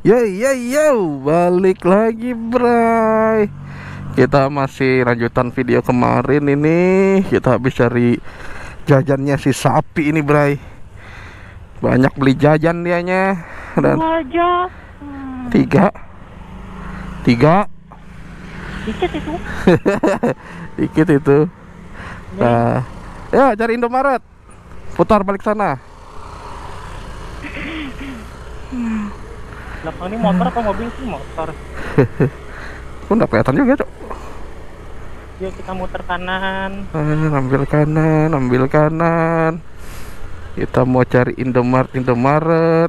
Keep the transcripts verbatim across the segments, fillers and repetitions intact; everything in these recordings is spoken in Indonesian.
Yo yo yo, balik lagi Bray. Kita masih lanjutan video kemarin ini. Kita habis cari jajannya si sapi ini Bray. Banyak beli jajan dianya. Dan aja hmm. tiga Tiga Dikit itu. Dikit itu. Nah, ya cari Indomaret. Putar balik sana. Belakang ini motor apa mobil sih? Motor. Pun udah kelihatan juga, Cok. Yuk kita muter kanan. Ah, ambil kanan, ambil kanan. Kita mau cari Indomaret, Indomaret.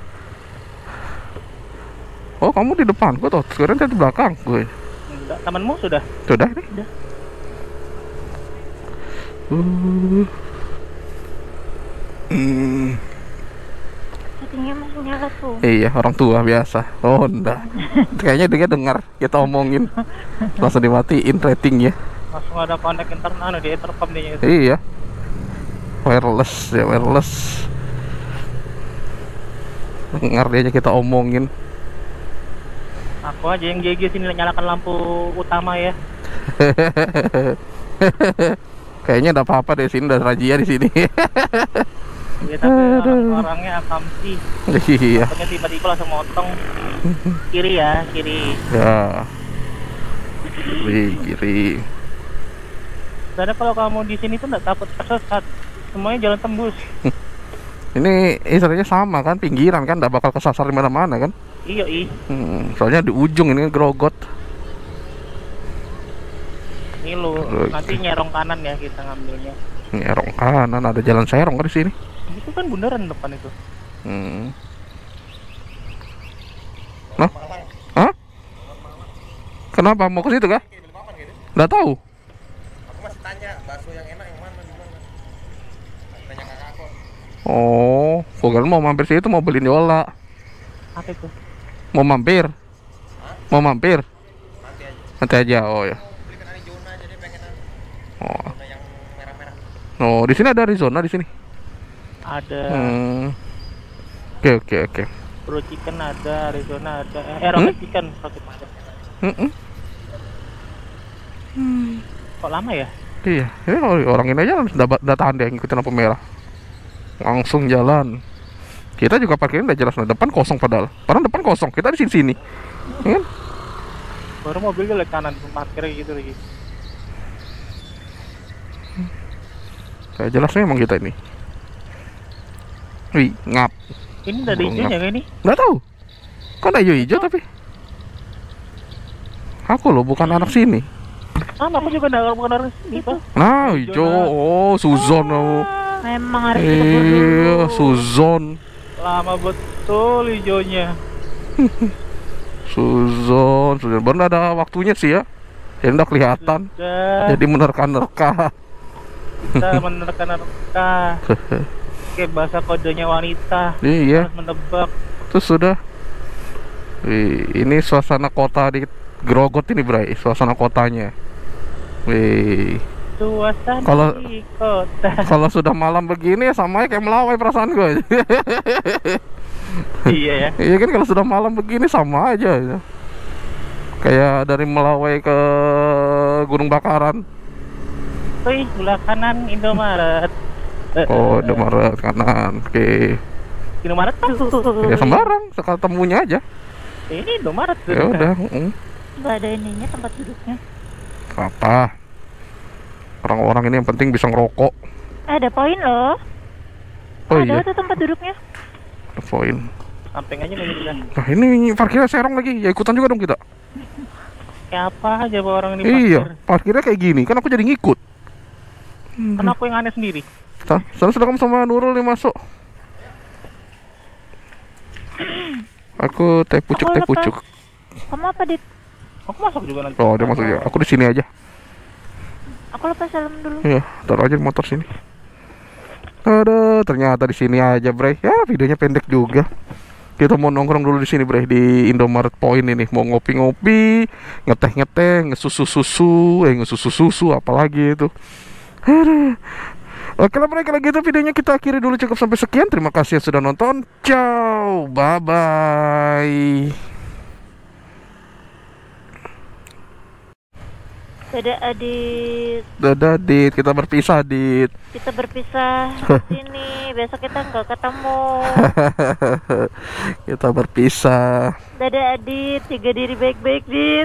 Oh, kamu di depan gua tuh. Sekarang di belakang gue. Enggak, temanmu sudah? Sudah ini? Sudah. Uh. Hmm. Settingnya masih nyala tuh. Iya, orang tua biasa. Oh, enggak. Kayaknya dia dengar kita omongin. Langsung dimatiin ratingnya. Langsung ada connect internal di intercom dia itu. Iya. Wireless ya, wireless. Dengar dia aja kita omongin. Aku aja yang G G sini nyalakan lampu utama ya. Kayaknya enggak apa-apa deh sini, udah razia di sini. Ya, tapi orang orangnya akamsi. Iya. Pokoknya tiba-tiba langsung motong kiri ya, kiri. Ya. Kiri, kiri. Karena kalau kamu di sini tuh nggak takut tersesat, semuanya jalan tembus. Ini istilahnya sama kan, pinggiran kan, nggak bakal kesasar di mana-mana kan? Iya, ih. Hmm, soalnya di ujung ini Grogot. Ini lu nanti nyerong kanan ya kita ngambilnya. Nyerong kanan, ada jalan serong kan di sini. Itu kan bundaran depan itu. Hmm. Nah, hah? Kenapa mau ke situ kah? Nggak tahu. Aku masih tanya bakso yang enak yang mana di mana. Tanya kakak aku. Oh, gua mau mampir situ mau beliin Yola. Apa itu? Mau mampir? Hah? Mau mampir? Nanti aja. Nanti aja. Oh ya. Belikan Arizona aja dia pengen Oh. Arizona yang merah-merah. Oh, di sini ada Arizona di sini. Ada Hmm. Oke oke oke. Bro Chicken ada, Arizona ada. Eh, Rocket Hmm? Chicken, Rocket Chicken. Mm-mm. Kok lama ya? Iya, ya, orang ini aja udah, udah tahan deh ngikutin lampu merah. Langsung jalan. Kita juga parkirin udah jelas, nah, depan kosong padahal. Padahal depan kosong, kita di sini-sini. Ya kan? Baru mobil gue liat kanan parkirnya gitu lagi. Kayak jelasnya emang kita ini. Wih, ngap. Ini udah ada Belum hijaunya ngap. kayak ini. Nggak tahu. Kok ada hijau-hijau tapi? Aku loh bukan anak sini. Sama aku juga nggak bukan orang sini pak. Nah, hijau. Oh, Suzon. Oh. Memang harus dikebur Iya, dulu. Suzon. Lama betul hijaunya. Suzon, Suzon. Baru ada waktunya sih ya. Ya udah kelihatan. Sudah. Jadi menerka-nerka. Kita menerka-nerka. Oke, bahasa kodenya wanita. Iya. Harus menebak. Terus sudah. Wih, ini suasana kota di Grogot ini, Bray. Suasana kotanya. Wih. Suasana Kalau- di kota. Kalau sudah malam begini ya sama aja kayak Melawai perasaan gue. Iya ya. Iya kan kalau sudah malam begini sama aja. Ya. Kayak dari Melawai ke Gunung Bakaran. Wih, sebelah kanan Indomaret. Eh, Oh, eh, Indomaret kanan. Oke. Indomaret tuh. Ya sembarang, sekali temunya aja. Ini Indomaret tuh. Ya udah, mm. Nggak ada ininya tempat duduknya. Apa? Orang-orang ini yang penting bisa ngerokok. Ada poin loh. Oh ada iya, tuh tempat duduknya. ada poin. Samping aja nih kita. Nah ini parkirnya serong lagi, ya ikutan juga dong kita. Kayak apa aja bawa orang ini Iya, parkir. parkirnya kayak gini, kan aku jadi ngikut. Kan aku yang aneh sendiri. Nah, sana sudah kamu sama Nurul nih masuk. Aku teh pucuk, Aku teh lepas. pucuk. Kamu apa, Dit? Aku masuk juga nanti. Oh, dia masuk ya. Aku di sini aja. Aku lepas helm dulu. Iya, taruh aja di motor sini. Aduh, ternyata di sini aja, Bray. Ya, videonya pendek juga. Kita mau nongkrong dulu di sini, Bray, di Indomaret Point ini. Mau ngopi-ngopi, ngeteh-ngeteh, ngesusu-susu, eh ngesusu-susu apalagi itu. Aduh. Oke lah Bray, kalau gitu videonya kita akhiri dulu, cukup sampai sekian. Terima kasih yang sudah nonton. Ciao, bye bye. Dadah Adit. Dadah Dit, kita berpisah Dit. Kita berpisah di sini. Besok kita nggak ketemu. Kita berpisah. Dadah Adit. Jaga diri baik-baik Dit.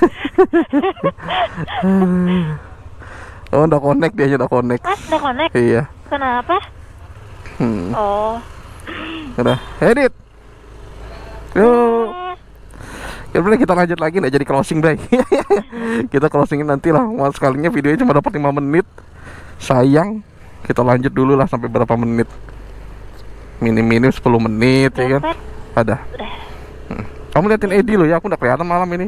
Oh, udah connect dia, udah connect. Ah, udah connect? Iya. Kenapa? Hmm. Oh. Udah, edit. Yuk. Ya udah, kita lanjut lagi, nggak jadi closing Bray. Kita closingin nanti lah. Mau sekalinya videonya cuma dapat lima menit. Sayang. Kita lanjut dulu lah sampai berapa menit. Minim-minim sepuluh menit ya kan. Ada. Hmm. Kamu liatin Edi lo ya, aku udah kelihatan malam ini.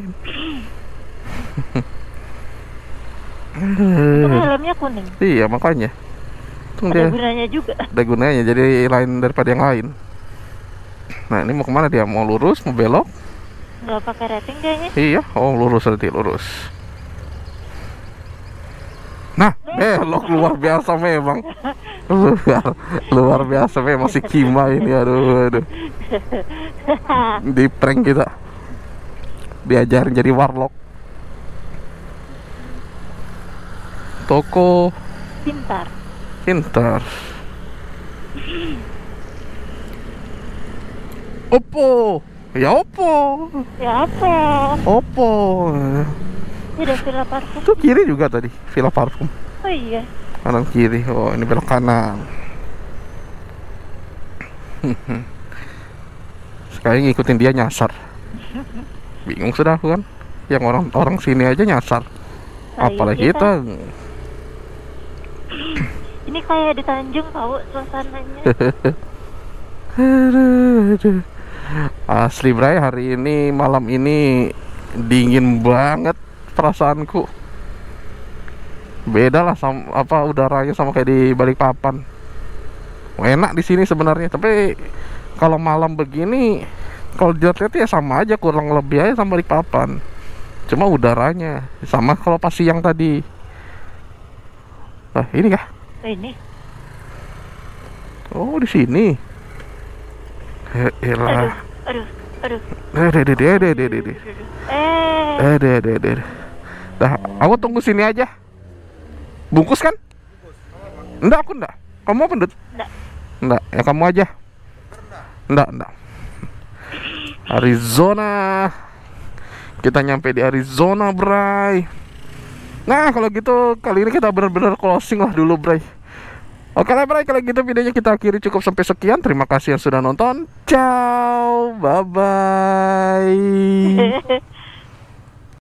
Itu helmnya kuning. Iya, makanya. Tung Ada dia. gunanya juga. Ada gunanya, jadi lain daripada yang lain. Nah, ini mau kemana dia? Mau lurus, mau belok? Nggak pakai rating kayaknya. Iya, oh lurus nanti, lurus. Nah, belok luar biasa memang. Luar, luar biasa memang si Kima ini, aduh, aduh. Di prank kita. Diajarin jadi warlock. Toko Pintar. pintar. Oppo. Ya Oppo. Ya apa? Oppo. Tidak Villa Parfum. Itu kiri juga tadi, Villa Parfum. Oh iya. Kanan kiri. Oh, ini belok kanan. Sekarang ngikutin dia nyasar. Bingung sudah aku kan. Yang orang-orang sini aja nyasar. Nah, Apalagi iya, kita. Ini kayak di Tanjung tahu suasananya. Asli Bray, hari ini malam ini dingin banget perasaanku. Beda lah sama apa udaranya sama kayak di Balikpapan. Enak di sini sebenarnya, tapi kalau malam begini kalau dilihat ya sama aja, kurang lebih aja sama Balikpapan. Cuma udaranya sama kalau pas siang tadi. Nah, ini kah? Ini. Oh, di sini. Eh, Aduh, elah. aduh, aduh. Eh, deh, deh, deh, deh, deh, deh, deh. Eh, Eh, deh, deh, deh. Dah, aku tunggu sini aja. Bungkus kan? Enggak, aku enggak. Kamu apa, Dut? enggak. Enggak, ya kamu aja. Enggak, enggak. Arizona. Kita nyampe di Arizona, Bray. Nah, kalau gitu kali ini kita benar-benar closing lah dulu, Bray. Oke lah, Bray, kalau gitu videonya kita akhiri cukup sampai sekian. Terima kasih yang sudah nonton. Ciao, bye-bye.